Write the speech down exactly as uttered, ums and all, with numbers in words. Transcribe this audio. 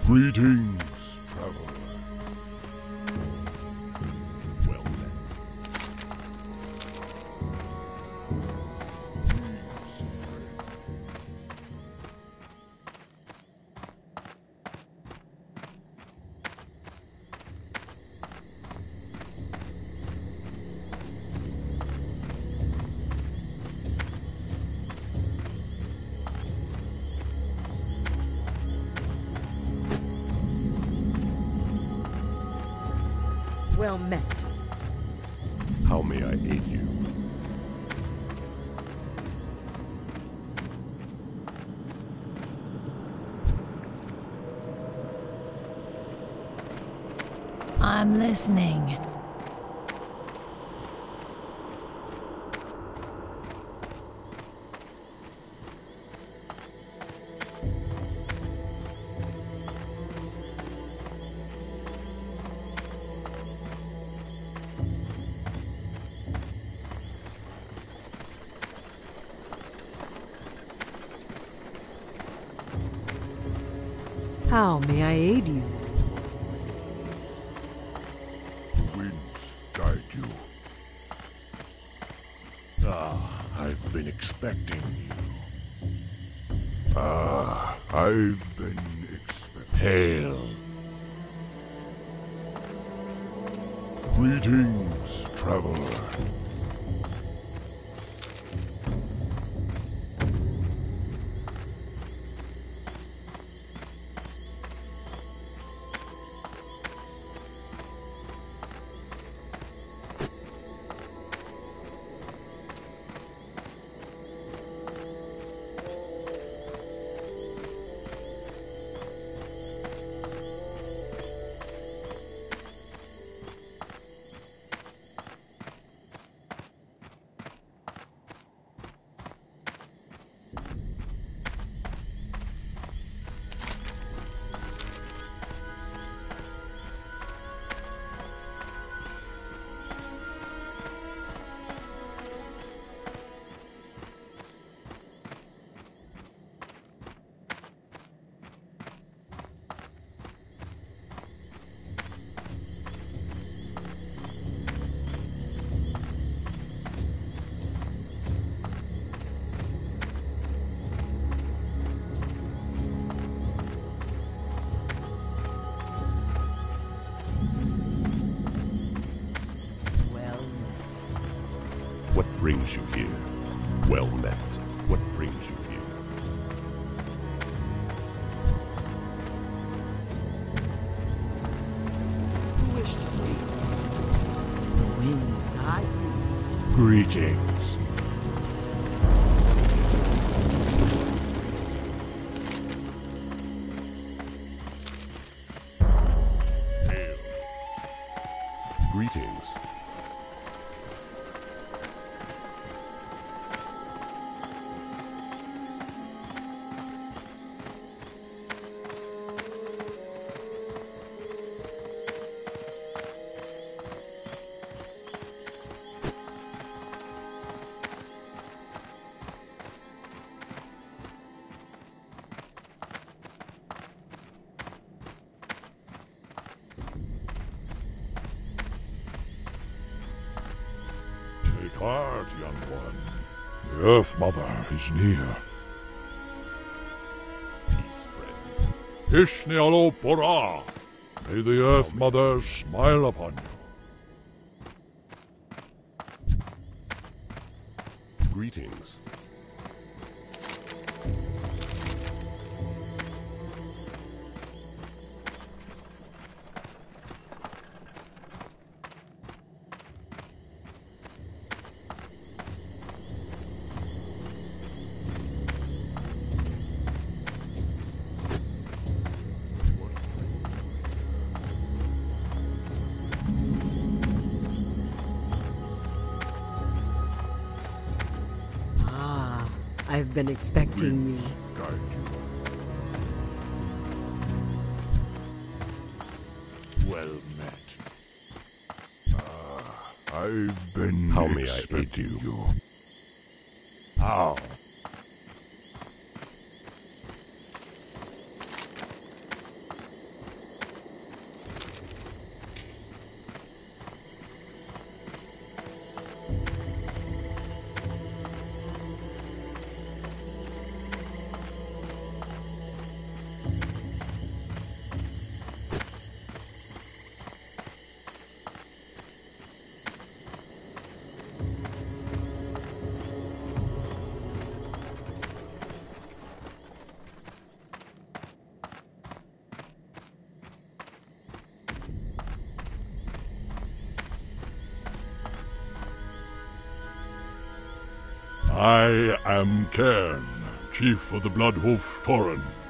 Greetings, traveler. Well met. Please, friend. Well met. How may I aid you? I'm listening. How may I aid you? Winds guide you. Ah, I've been expecting you. Ah, I've been expecting. Hail. Greetings, traveler. What brings you here? Well met. What brings you here? Who wish to speak? The winds guide you. Greetings. Hail. Greetings. Take heart, young one. The Earth Mother is near. Peace, friend. Ishnialo Pora! May the Earth Mother smile upon you. Greetings. I've been expecting Winds you. guide you. Well met. Ah, I've been How may I expecting aid you. How? I am Cairn, chief of the Bloodhoof Tauren.